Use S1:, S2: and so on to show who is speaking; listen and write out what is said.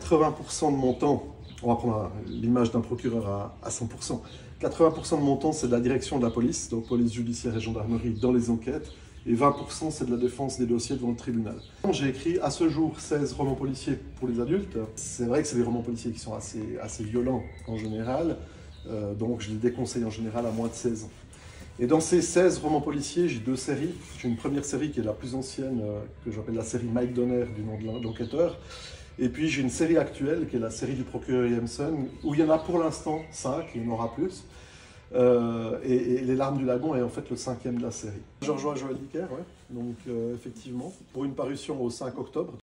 S1: 80% de mon temps, on va prendre l'image d'un procureur à 100%, 80% de mon temps c'est de la direction de la police, donc police judiciaire et gendarmerie dans les enquêtes, et 20% c'est de la défense des dossiers devant le tribunal. J'ai écrit à ce jour 16 romans policiers pour les adultes. C'est vrai que c'est des romans policiers qui sont assez violents en général, donc je les déconseille en général à moins de 16 ans. Et dans ces 16 romans policiers, j'ai deux séries. J'ai une première série qui est la plus ancienne, que j'appelle la série Mike Donner, du nom de l'enquêteur. Et puis j'ai une série actuelle, qui est la série du procureur Jameson, où il y en a pour l'instant 5, il y en aura plus. Et Les Larmes du Lagon est en fait le 5e de la série. Je rejoins Joël Dicker, ouais. Donc effectivement, pour une parution au 5 octobre.